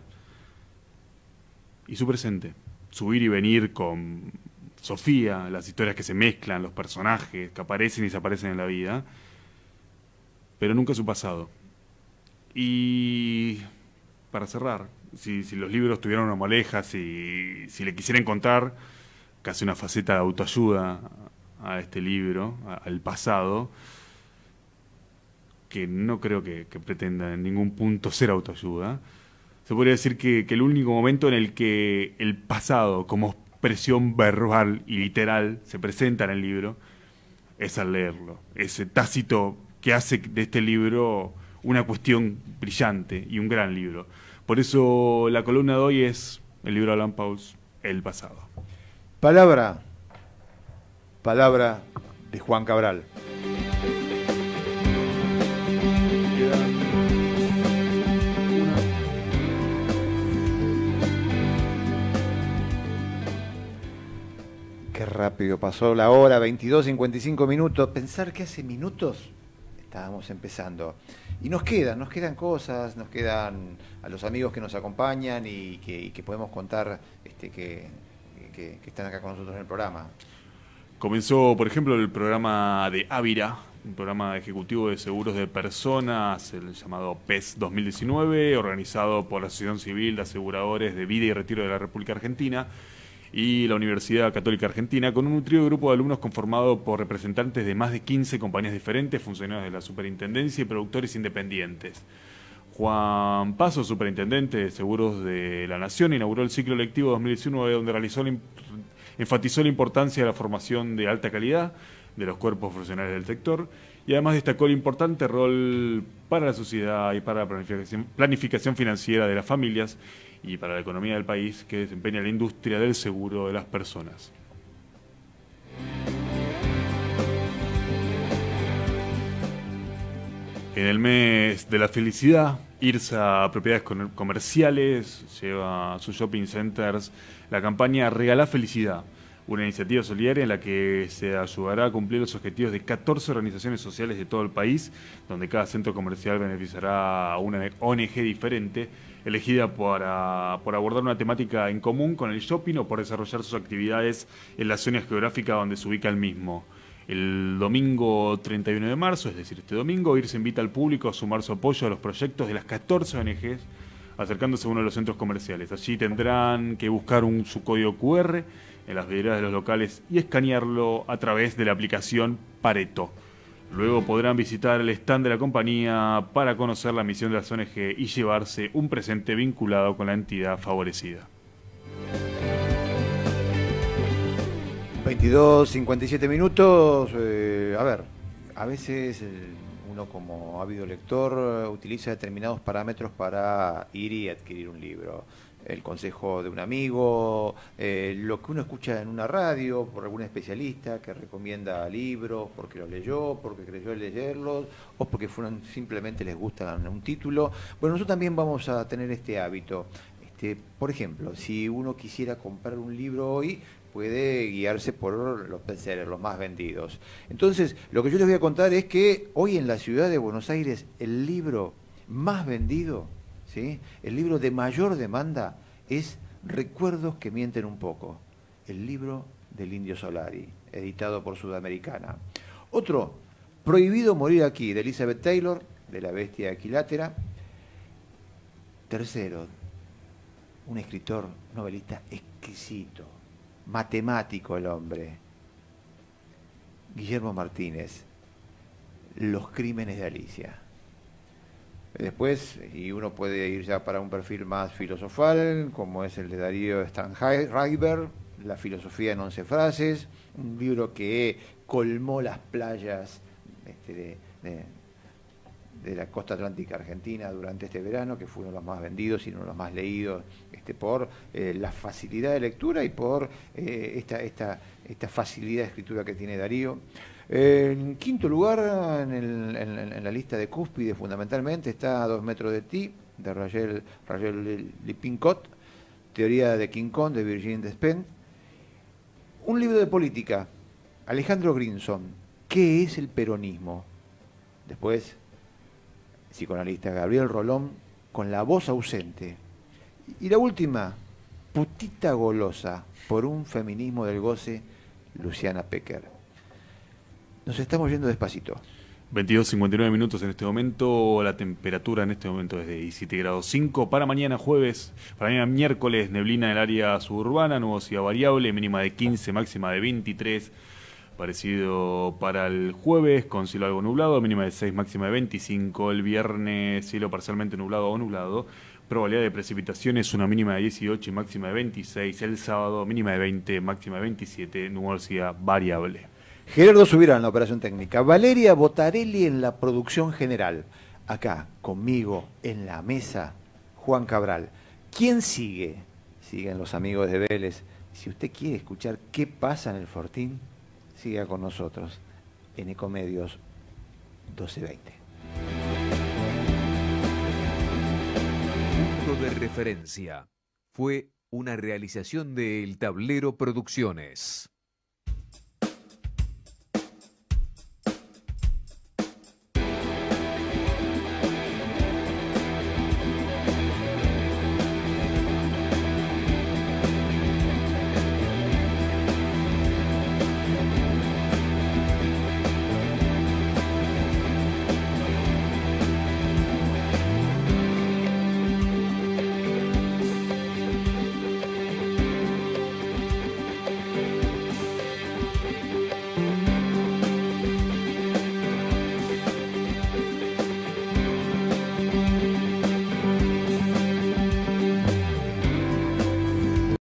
y su presente, su ir y venir con Sofía, las historias que se mezclan, los personajes que aparecen y desaparecen en la vida, pero nunca su pasado. Y para cerrar, si los libros tuvieran una moraleja, si le quisiera encontrar casi una faceta de autoayuda a este libro, al pasado, que no creo que pretenda en ningún punto ser autoayuda, se podría decir que el único momento en el que el pasado como expresión verbal y literal se presenta en el libro es al leerlo. Ese tácito que hace de este libro una cuestión brillante y un gran libro. Por eso la columna de hoy es el libro de Alan Pauls, El pasado. Palabra de Juan Cabral. Qué rápido pasó la hora, 22:55 minutos. Pensar que hace minutos estábamos empezando. Y nos quedan cosas, nos quedan a los amigos que nos acompañan y que podemos contar que están acá con nosotros en el programa. Comenzó, por ejemplo, el programa de Ávira, un programa ejecutivo de seguros de personas, el llamado PES 2019, organizado por la Asociación Civil de Aseguradores de Vida y Retiro de la República Argentina y la Universidad Católica Argentina, con un nutrido grupo de alumnos conformado por representantes de más de 15 compañías diferentes, funcionarios de la superintendencia y productores independientes. Juan Paso, superintendente de Seguros de la Nación, inauguró el ciclo lectivo 2019, donde enfatizó la importancia de la formación de alta calidad de los cuerpos profesionales del sector y además destacó el importante rol para la sociedad y para la planificación financiera de las familias y para la economía del país que desempeña la industria del seguro de las personas. En el mes de la felicidad, IRSA Propiedades Comerciales lleva a sus shopping centers la campaña Regalá Felicidad, una iniciativa solidaria en la que se ayudará a cumplir los objetivos de 14 organizaciones sociales de todo el país, donde cada centro comercial beneficiará a una ONG diferente, elegida por abordar una temática en común con el shopping o por desarrollar sus actividades en la zona geográfica donde se ubica el mismo. El domingo 31 de marzo, es decir, este domingo, IRSA invita al público a sumar su apoyo a los proyectos de las 14 ONGs, acercándose a uno de los centros comerciales. Allí tendrán que buscar su código QR en las vidrieras de los locales y escanearlo a través de la aplicación Pareto. Luego podrán visitar el stand de la compañía para conocer la misión de las ONG y llevarse un presente vinculado con la entidad favorecida. 22:57 minutos. A veces uno como ávido lector utiliza determinados parámetros para ir y adquirir un libro. El consejo de un amigo, lo que uno escucha en una radio por algún especialista que recomienda libros porque los leyó, porque creyó leerlos o porque simplemente les gusta un título. Bueno, nosotros también vamos a tener este hábito. Por ejemplo, si uno quisiera comprar un libro hoy, puede guiarse por los bestsellers, los más vendidos. Entonces, lo que yo les voy a contar es que hoy en la ciudad de Buenos Aires el libro más vendido, ¿sí?, el libro de mayor demanda es Recuerdos que mienten un poco, el libro del Indio Solari, editado por Sudamericana. Otro, Prohibido morir aquí, de Elizabeth Taylor, de La bestia equilátera. Tercero, un escritor, novelista exquisito, matemático el hombre, Guillermo Martínez, Los crímenes de Alicia. Después, y uno puede ir ya para un perfil más filosofal, como es el de Darío Stanraiver, La filosofía en 11 frases, un libro que colmó las playas de la costa atlántica argentina durante este verano, que fue uno de los más vendidos y uno de los más leídos por la facilidad de lectura y por esta facilidad de escritura que tiene Darío. En quinto lugar, en la lista de cúspide, fundamentalmente, está A 2 metros de ti, de Rachel Lippincott, Teoría de King Kong, de Virginie Despentes. Un libro de política, Alejandro Grinson, ¿qué es el peronismo? Después, psicoanalista Gabriel Rolón, Con la voz ausente. Y la última, Putita golosa, por un feminismo del goce, Luciana Pecker. Nos estamos yendo despacito. 22:59 minutos en este momento, la temperatura en este momento es de 17 grados 5. Para mañana jueves, para mañana miércoles, neblina en el área suburbana, nubosidad variable, mínima de 15, máxima de 23. Parecido para el jueves, con cielo algo nublado, mínima de 6, máxima de 25. El viernes, cielo parcialmente nublado o nublado, probabilidad de precipitaciones, una mínima de 18 y máxima de 26. El sábado, mínima de 20, máxima de 27, nubosidad variable. Gerardo Subirán en la operación técnica, Valeria Botarelli en la producción general. Acá, conmigo, en la mesa, Juan Cabral. ¿Quién sigue? Siguen los amigos de Vélez. Si usted quiere escuchar qué pasa en el Fortín, siga con nosotros en Ecomedios 1220. Punto de referencia. Fue una realización de El Tablero Producciones.